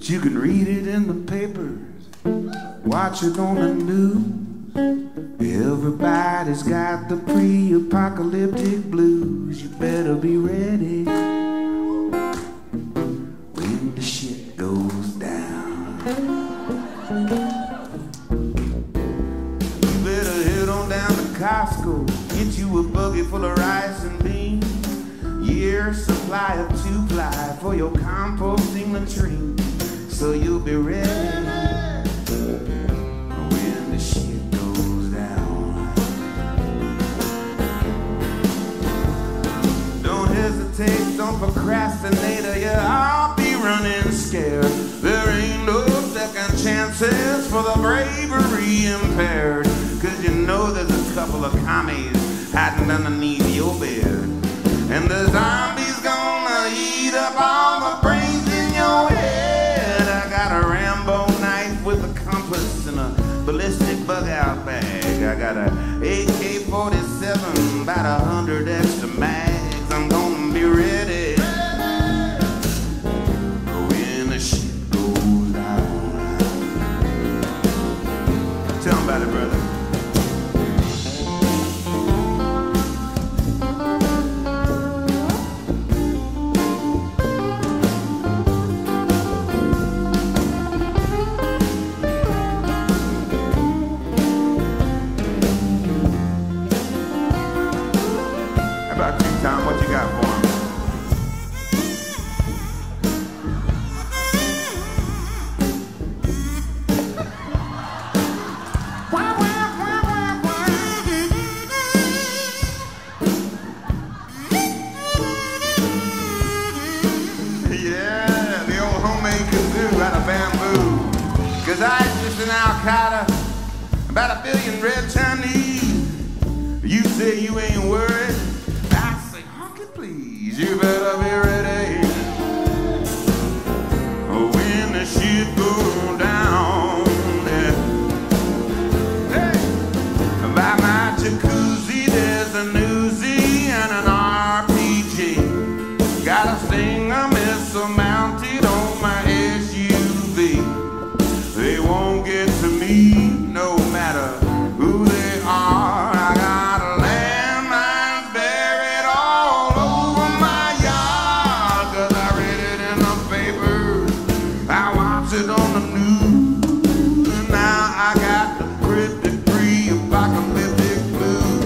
you can read it in the papers, watch it on the news. Everybody's got the pre-apocalyptic blues. You better be ready when the shit goes down. You better head on down to Costco, get you a buggy full of rice and beans, year supply of 2-ply for your composting latrine, so you'll be ready when the shit goes down. Don't hesitate, don't procrastinate, or you'll be running scared. There ain't no second chances for the bravery impaired, 'cause you know there's a couple of commies hiding underneath your bed, and the zombie's gonna eat up all the brains in your head. I got a Rambo knife with a compass and a ballistic bug-out bag. I got a AK-47, about 100 extra mags. I'm gonna be ready when the shit goes down. Tell 'em about it, brother. Tom, what you got for him? Yeah, the old homemade kazoo out of bamboo. 'Cause ISIS and Al-Qaeda, about 1 billion red Chinese. You say you ain't worried, please, you better be ready when the shit goes down. Yeah. Hey. By my jacuzzi there's a Uzi and an RPG. Got a Stinger missile mounted on my SUV. They won't get to me no matter who they are. I got a landmines buried all over my yard, 'cause I read it in the paper, I watched it on the news. Now I got the cryptic pre-apocalyptic blues.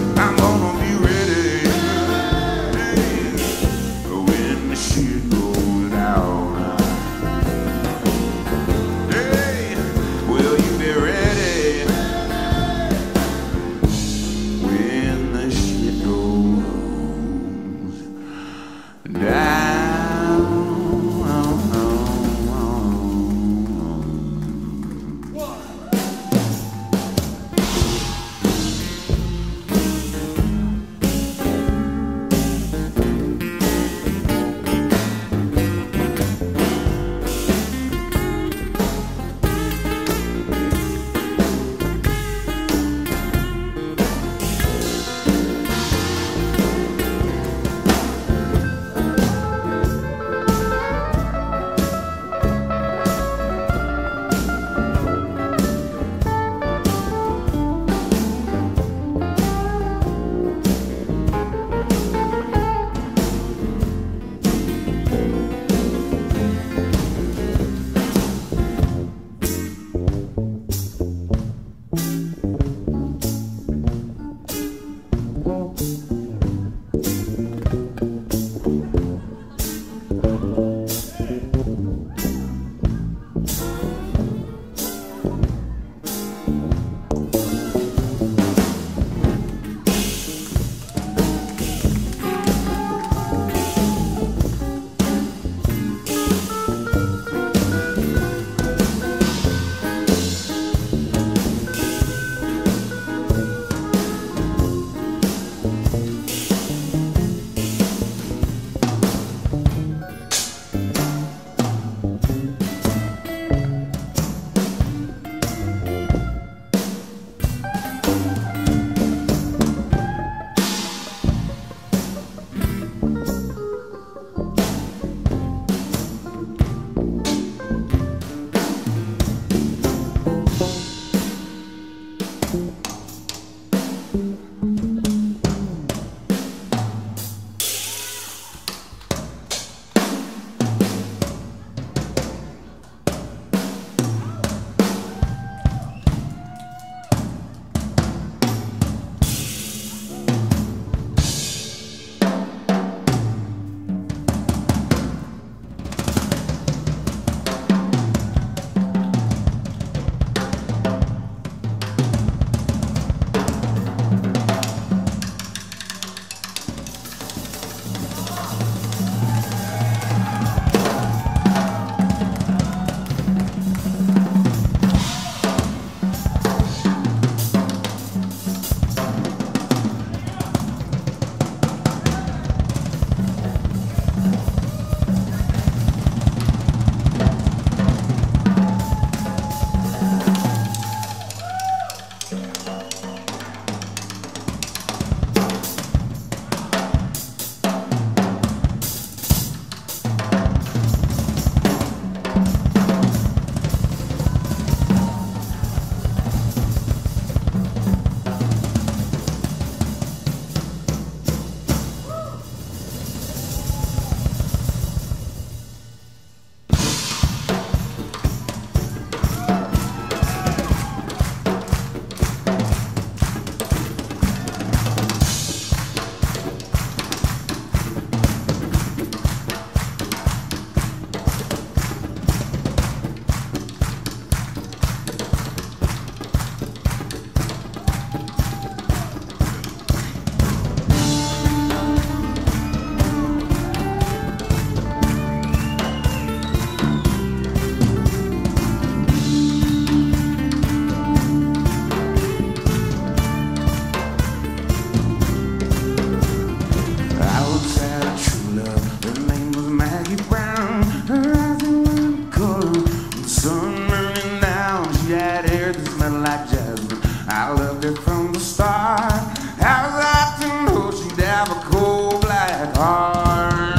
car. How's that to know she'd have a cold black heart?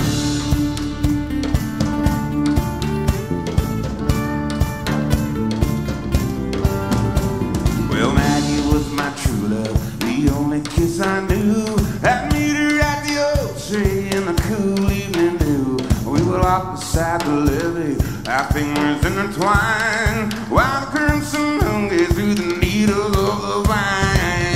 Well, Maggie was my true love, the only kiss I knew. I'd meet her at the oak tree in the cool evening dew. We would walk beside the levee, our fingers intertwined, while the crimson moon gazed through the needles of the vine.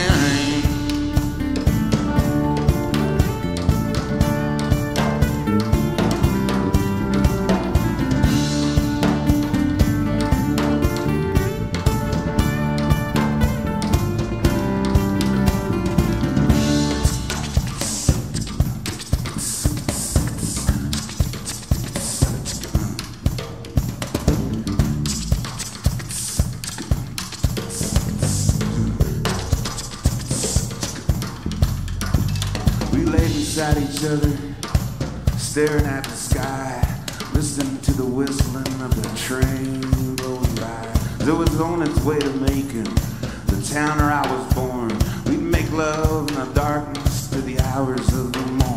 We lay beside each other, staring at the sky, listening to the whistling of the train going by. It was on its way to Macon, the town where I was born. We'd make love in the darkness to the hours of the morn.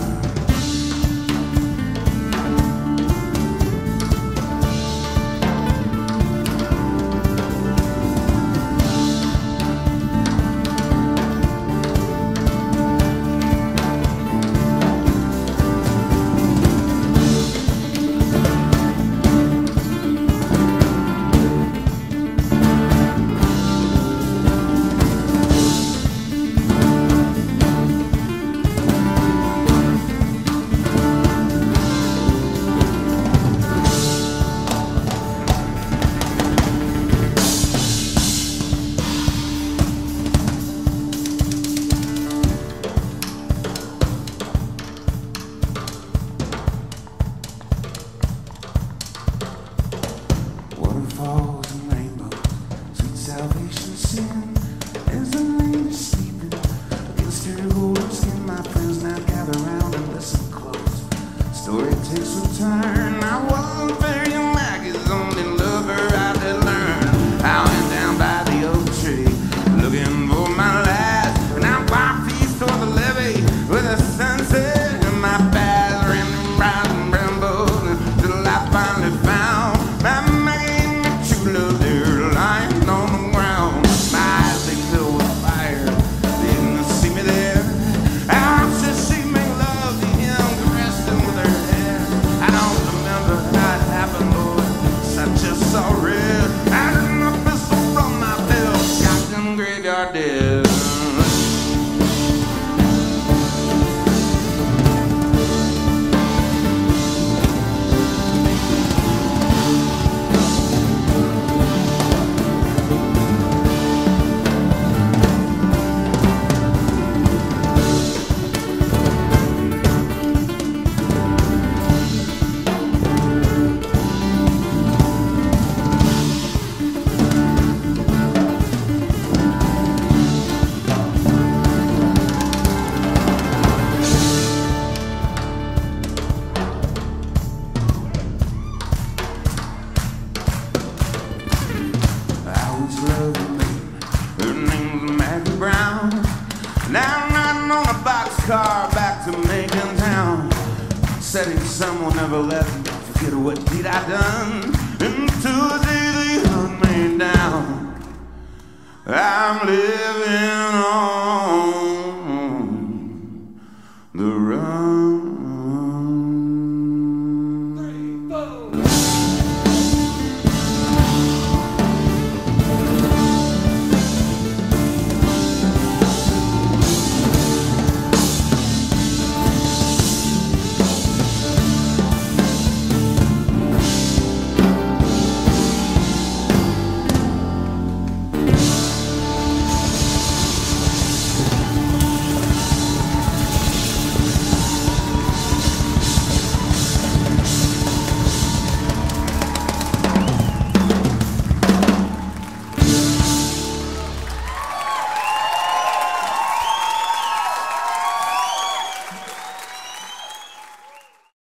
Waterfalls and rainbows, sweet salvation sin. As the rain is sleeping against her golden skin, my friends now gather round and listen close. Story takes a turn. I wasn't very young, Maggie's only lover I did learn. I went down by the oak tree looking for my last, and I walked east toward the levee with a sunset in my past, random bright and brambles till I finally found my love there lying on the ground. My eyes they filled with fire, they didn't see me there. I watched her she make love to him, caressed him with her hair. I don't remember how it happened, boy, I just saw red. I took my pistol from my belt, shot in graveyard dead. Her name's Maggie Brown. Now I'm riding on a boxcar back to Macon town, setting someone never let me forget what deed I done. Into the day they hunt me down, I'm living on